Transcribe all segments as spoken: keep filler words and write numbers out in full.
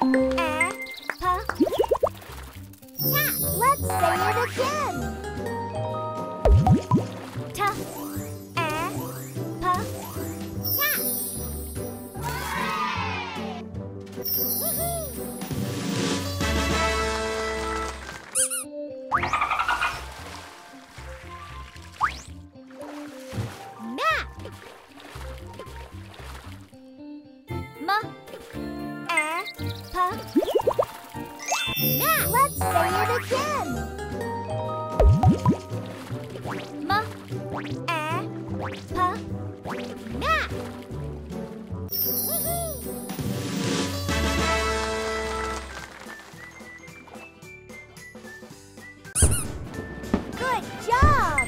Let's say it again. Ta, a, pa, ta. Map. Ma, a, pa. Map. Let's say it again. Ma, a, pa, map. Good job.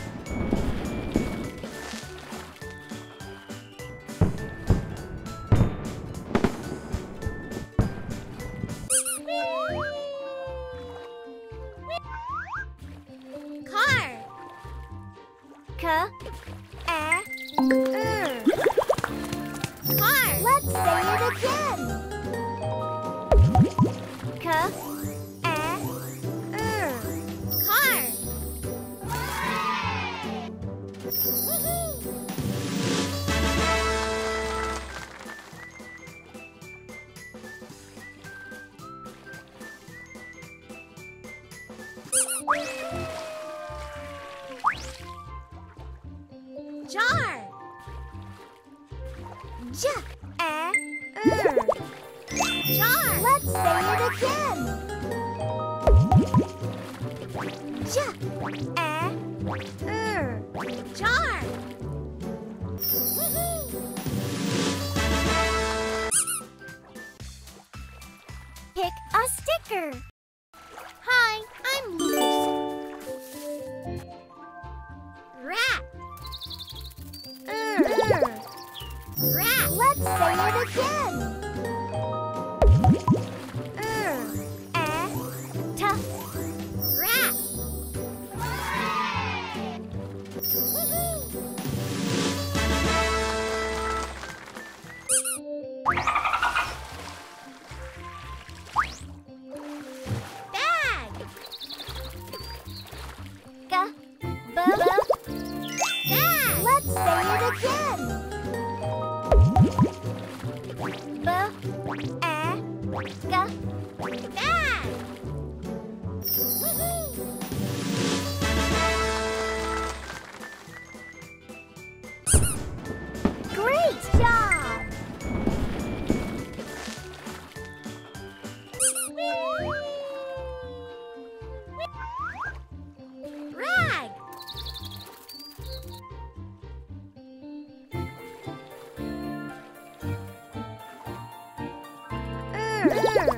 Car. Ka, a, er. Car. Let's say it again. Ka, a, er. Car. Jar. J, a, er. Jar. Let's say it again. J, a, er. Jar. Pick a sticker. Hi, I'm Luce. Rat. Er. Rat. Let's say it again. Er. A. Ta. Rat. Bag. Ga. Ba. Bag. Let's say it again. B, a, ga, bag. Great job. Rag. Er.